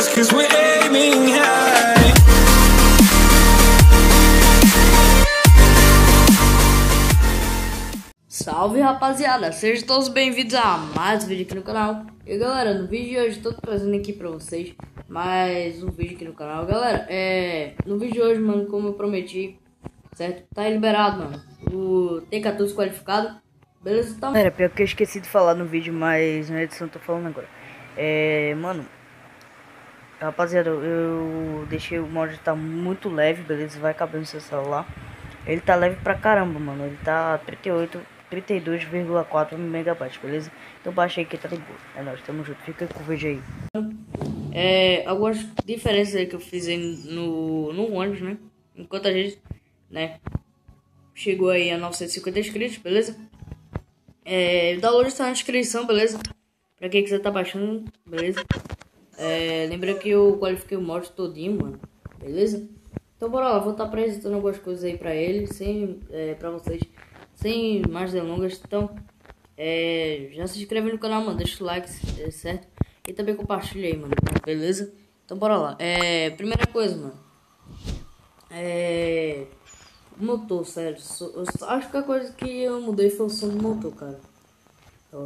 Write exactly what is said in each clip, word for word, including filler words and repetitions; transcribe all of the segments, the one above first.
'cause we're aiming high. Salve, rapaziada, sejam todos bem-vindos a mais um vídeo aqui no canal. E galera, no vídeo de hoje estou trazendo aqui pra vocês mais um vídeo aqui no canal. Galera, é... no vídeo de hoje, mano, como eu prometi, certo? Tá liberado, mano, o T quatorze qualificado. Beleza? Então... Era pior que eu esqueci de falar no vídeo, mas na edição eu tô falando agora. É... Mano, rapaziada, eu deixei o mod tá muito leve, beleza? Vai caber no seu celular. Ele tá leve pra caramba, mano. Ele tá trinta e oito, trinta e dois vírgula quatro megabytes, beleza? Então baixei aqui, tá de boa. É nóis, tamo junto. Fica com o vídeo aí. É, algumas diferenças aí que eu fiz aí no, no ônibus, né? Enquanto a gente, né, chegou aí a novecentos e cinquenta inscritos, beleza? É, o download está na descrição, beleza? Pra quem quiser tá baixando, beleza? É, lembra que eu qualifiquei o mod todinho, mano, beleza? Então bora lá, vou estar apresentando algumas coisas aí pra ele, sem, é, pra vocês, sem mais delongas. Então, é, já se inscreve no canal, mano, deixa o like, é, certo? E também compartilha aí, mano, beleza? Então bora lá, é, primeira coisa, mano, é, motor, sério, so, eu só, acho que a coisa que eu mudei foi o som do motor, cara. Ó.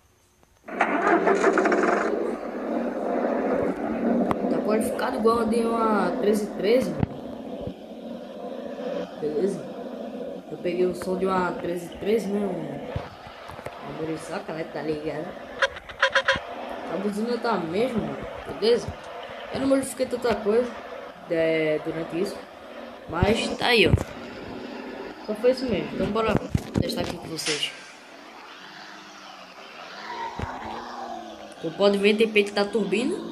Tá qualificado igual a de uma treze treze, mano. Beleza? Eu peguei o som de uma treze treze, né? Um... Uma muriçoca, né? Tá ligado? A buzina tá mesmo, mano. Beleza? Eu não modifiquei tanta coisa é, durante isso. Mas tá aí, ó. Só foi isso mesmo. Então bora testar aqui com vocês. Como pode ver, tem peito da turbina.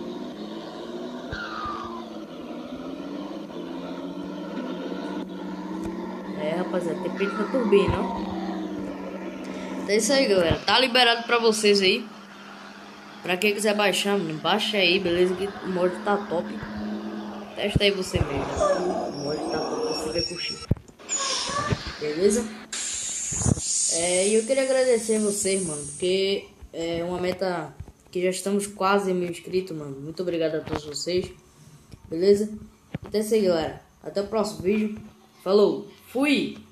É, rapaziada, tem peito na turbina, ó. Então é isso aí, galera. Tá liberado pra vocês aí. Pra quem quiser baixar, mano, baixa aí, beleza? Que o mod tá top. Testa aí você mesmo. O mod tá top, você vai curtir. Beleza? É, e eu queria agradecer a vocês, mano, porque é uma meta que já estamos quase em mil inscritos, mano. Muito obrigado a todos vocês. Beleza? Então é isso aí, galera. Até o próximo vídeo. Falou! Fui!